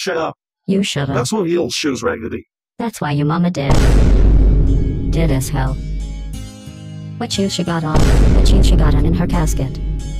Shut up. You shut up. That's on your shoes, Raggedy. That's why your mama dead. Dead as hell. What shoes she got on? What shoes she got on in her casket?